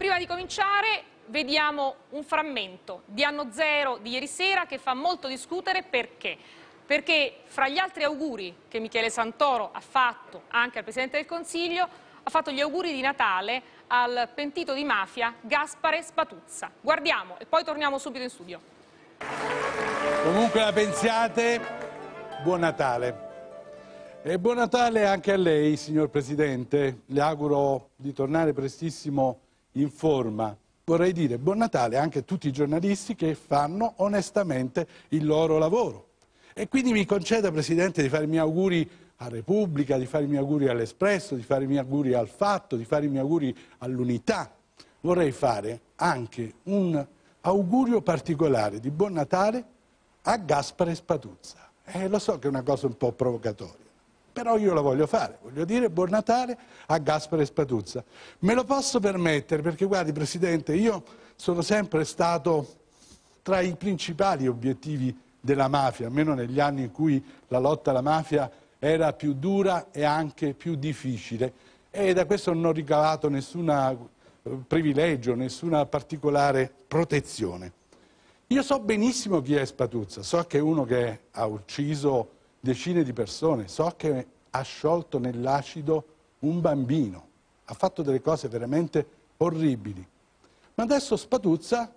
Prima di cominciare vediamo un frammento di Anno Zero di ieri sera che fa molto discutere. Perché? Perché fra gli altri auguri che Michele Santoro ha fatto anche al Presidente del Consiglio, ha fatto gli auguri di Natale al pentito di mafia Gaspare Spatuzza. Guardiamo e poi torniamo subito in studio. Comunque la pensiate, buon Natale. E buon Natale anche a lei, signor Presidente. Le auguro di tornare prestissimo in forma. Vorrei dire buon Natale anche a tutti i giornalisti che fanno onestamente il loro lavoro. E quindi mi conceda, Presidente, di fare i miei auguri a Repubblica, di fare i miei auguri all'Espresso, di fare i miei auguri al Fatto, di fare i miei auguri all'Unità. Vorrei fare anche un augurio particolare di buon Natale a Gaspare Spatuzza. Lo so che è una cosa un po' provocatoria, però io la voglio fare, voglio dire buon Natale a Gaspare Spatuzza. Me lo posso permettere perché, guardi Presidente, io sono sempre stato tra i principali obiettivi della mafia, almeno negli anni in cui la lotta alla mafia era più dura e anche più difficile, e da questo non ho ricavato nessun privilegio, nessuna particolare protezione. Io so benissimo chi è Spatuzza, so che è uno che ha ucciso decine di persone, so che ha sciolto nell'acido un bambino, ha fatto delle cose veramente orribili. Ma adesso Spatuzza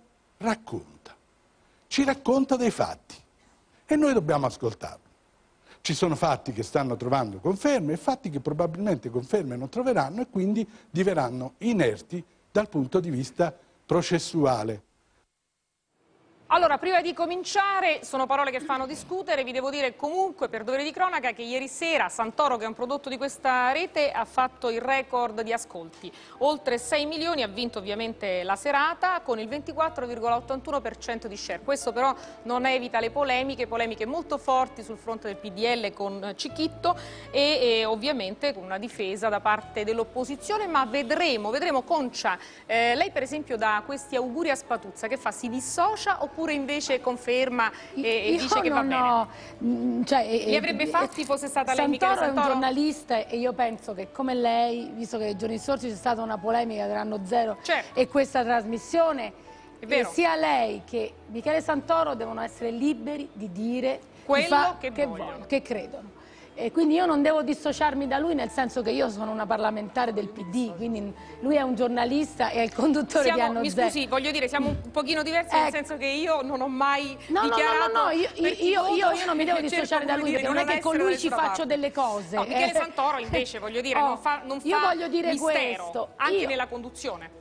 ci racconta dei fatti e noi dobbiamo ascoltarlo. Ci sono fatti che stanno trovando conferme e fatti che probabilmente conferme non troveranno e quindi diverranno inerti dal punto di vista processuale. Allora, prima di cominciare, sono parole che fanno discutere, vi devo dire comunque per dovere di cronaca che ieri sera Santoro, che è un prodotto di questa rete, ha fatto il record di ascolti. Oltre 6 milioni, ha vinto ovviamente la serata con il 24,81% di share. Questo però non evita le polemiche molto forti sul fronte del PDL con Cicchitto e ovviamente con una difesa da parte dell'opposizione, ma vedremo. Concia, lei per esempio da questi auguri a Spatuzza che fa? Si dissocia oppure invece conferma e dice che va bene? Li avrebbe fatti fosse stata lei, Michele Santoro? Santoro è un giornalista e io penso che come lei, visto che nei giorni scorsi c'è stata una polemica tra Anno Zero e questa trasmissione, sia lei che Michele Santoro devono essere liberi di dire quello che credono. E quindi io non devo dissociarmi da lui, nel senso che io sono una parlamentare del PD, quindi lui è un giornalista e è il conduttore di Anno Zero. Mi scusi, voglio dire, siamo un pochino diversi, nel senso che io non ho mai dichiarato... Io non mi devo dissociare da lui, perché non è che con lui ci faccio delle cose. No, Michele Santoro invece, voglio dire, non fa mistero, questo, anche nella conduzione.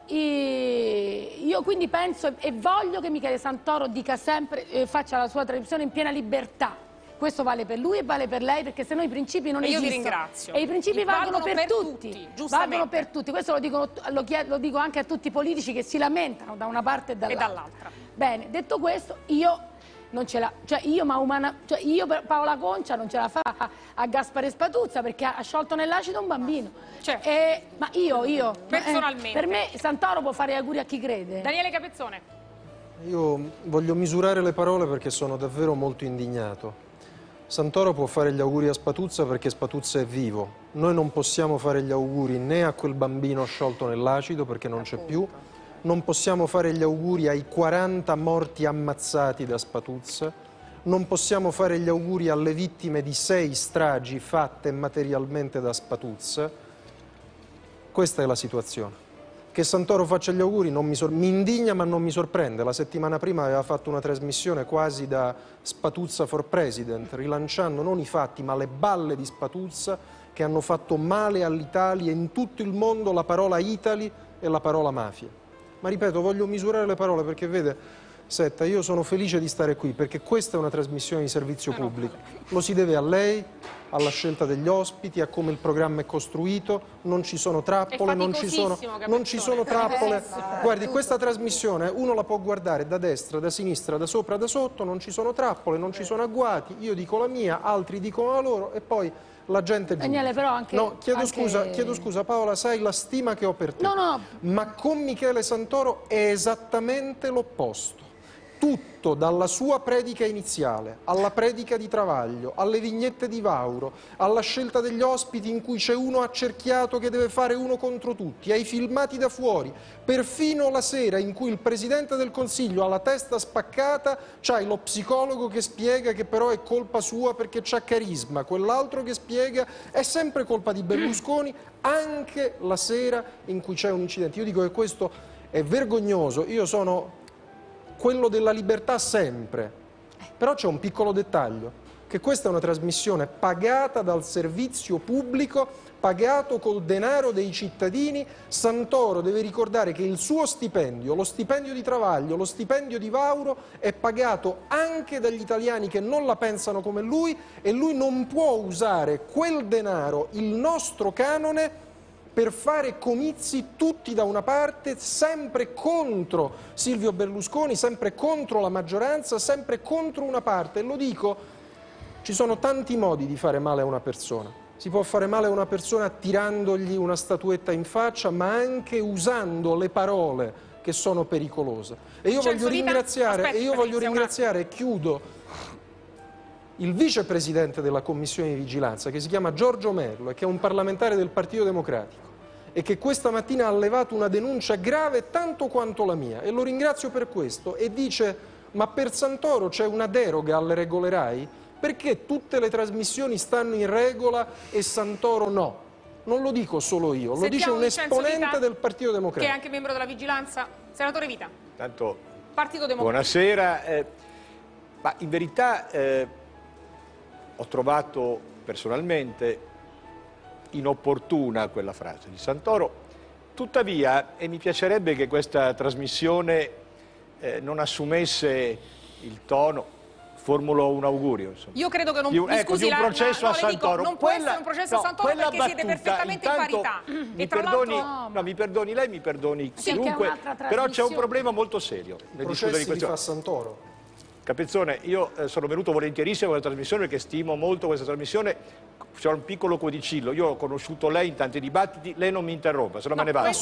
Io quindi penso e voglio che Michele Santoro dica sempre, faccia la sua trasmissione in piena libertà. Questo vale per lui e vale per lei, perché se no i principi non esistono. Io vi ringrazio. E i principi valgono per tutti. Valgono per tutti. Questo lo dico anche a tutti i politici che si lamentano da una parte e dall'altra. Bene, detto questo, io non ce la, Paola Concia non ce la fa a Gaspare Spatuzza perché ha sciolto nell'acido un bambino. Ma io personalmente. Per me Santoro può fare auguri a chi crede. Daniele Capezzone. Io voglio misurare le parole perché sono davvero molto indignato. Santoro può fare gli auguri a Spatuzza perché Spatuzza è vivo. Noi non possiamo fare gli auguri né a quel bambino sciolto nell'acido perché non c'è più, non possiamo fare gli auguri ai 40 morti ammazzati da Spatuzza, non possiamo fare gli auguri alle vittime di 6 stragi fatte materialmente da Spatuzza. Questa è la situazione. Che Santoro faccia gli auguri mi indigna, ma non mi sorprende. La settimana prima aveva fatto una trasmissione quasi da Spatuzza for President, rilanciando non i fatti ma le balle di Spatuzza che hanno fatto male all'Italia, in tutto il mondo, la parola Italy e la parola mafia. Ma ripeto, voglio misurare le parole perché vede, Setta, io sono felice di stare qui perché questa è una trasmissione di servizio pubblico. Lo si deve a lei, alla scelta degli ospiti, a come il programma è costruito, non ci sono trappole, non ci sono trappole. Guardi, questa trasmissione uno la può guardare da destra, da sinistra, da sopra, da sotto, non ci sono trappole, non ci sono agguati, io dico la mia, altri dicono la loro e poi la gente giudica. Daniele, però anche... No, chiedo scusa Paola, sai la stima che ho per te. No. Ma con Michele Santoro è esattamente l'opposto. tutto, dalla sua predica iniziale, alla predica di Travaglio, alle vignette di Vauro, alla scelta degli ospiti in cui c'è uno accerchiato che deve fare uno contro tutti, ai filmati da fuori, perfino la sera in cui il Presidente del Consiglio ha la testa spaccata, c'hai lo psicologo che spiega che però è colpa sua perché c'ha carisma, quell'altro che spiega è sempre colpa di Berlusconi, anche la sera in cui c'è un incidente. Io dico che questo è vergognoso, io sono quello della libertà sempre, però c'è un piccolo dettaglio, che questa è una trasmissione pagata dal servizio pubblico, pagato col denaro dei cittadini. Santoro deve ricordare che il suo stipendio, lo stipendio di Travaglio, lo stipendio di Vauro è pagato anche dagli italiani che non la pensano come lui, e lui non può usare quel denaro, il nostro canone, per fare comizi tutti da una parte, sempre contro Silvio Berlusconi, sempre contro la maggioranza, sempre contro una parte. E lo dico, ci sono tanti modi di fare male a una persona. Si può fare male a una persona tirandogli una statuetta in faccia, ma anche usando le parole che sono pericolose. E io voglio ringraziare, e chiudo, il vicepresidente della Commissione di Vigilanza, che si chiama Giorgio Merlo e che è un parlamentare del Partito Democratico, e che questa mattina ha levato una denuncia grave tanto quanto la mia, e lo ringrazio per questo, e dice: ma per Santoro c'è una deroga alle regole RAI? Perché tutte le trasmissioni stanno in regola e Santoro no? Non lo dico solo io, lo dice un esponente del Partito Democratico. Che è anche membro della Vigilanza. Senatore Vita. Tanto, Partito Democratico. buonasera. Ma in verità ho trovato personalmente inopportuna quella frase di Santoro, tuttavia, e mi piacerebbe che questa trasmissione non assumesse il tono, formulo un augurio. Insomma. Io credo che non di un processo a Santoro. Dico, non può essere un processo a Santoro perché siete perfettamente in parità. Mi perdoni lei, mi perdoni chiunque, però c'è un problema molto serio. I processi li fa Santoro. Capezzone, io sono venuto volentierissimo a questa trasmissione perché stimo molto questa trasmissione. C'è un piccolo codicillo, io ho conosciuto lei in tanti dibattiti, lei non mi interrompa, se no me ne vado.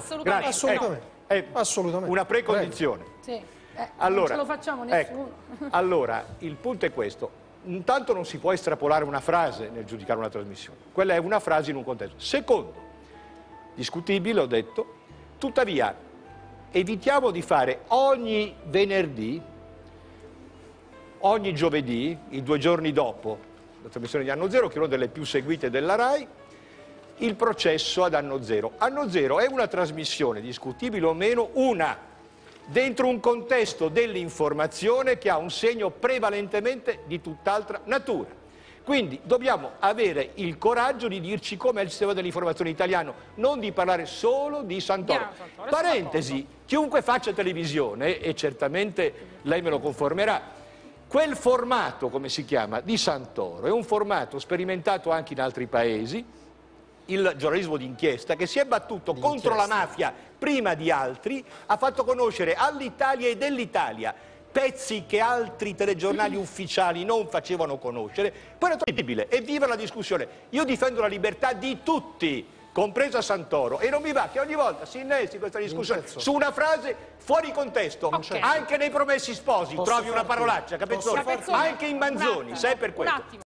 Assolutamente. Una precondizione. Sì. Allora, non ce lo facciamo nessuno. Allora, il punto è questo. Intanto non si può estrapolare una frase nel giudicare una trasmissione. Quella è una frase in un contesto. Secondo, discutibile, ho detto, tuttavia evitiamo di fare ogni venerdì, ogni giovedì, i 2 giorni dopo la trasmissione di Anno Zero, che è una delle più seguite della RAI, il processo ad Anno Zero. Anno Zero è una trasmissione, discutibile o meno, dentro un contesto dell'informazione che ha un segno prevalentemente di tutt'altra natura. Quindi dobbiamo avere il coraggio di dirci com'è il sistema dell'informazione italiano, non di parlare solo di Santoro. Parentesi, chiunque faccia televisione, e certamente lei me lo confermerà, quel formato, come si chiama, di Santoro, è un formato sperimentato anche in altri paesi, il giornalismo d'inchiesta, che si è battuto contro la mafia prima di altri, ha fatto conoscere all'Italia e dell'Italia pezzi che altri telegiornali ufficiali non facevano conoscere. Poi è terribile, e viva la discussione. Io difendo la libertà di tutti, compresa Santoro, e non mi va che ogni volta si innesti questa discussione su una frase fuori contesto. Anche nei Promessi Sposi trovi una parolaccia, Capezzone, anche in Manzoni, sai per questo.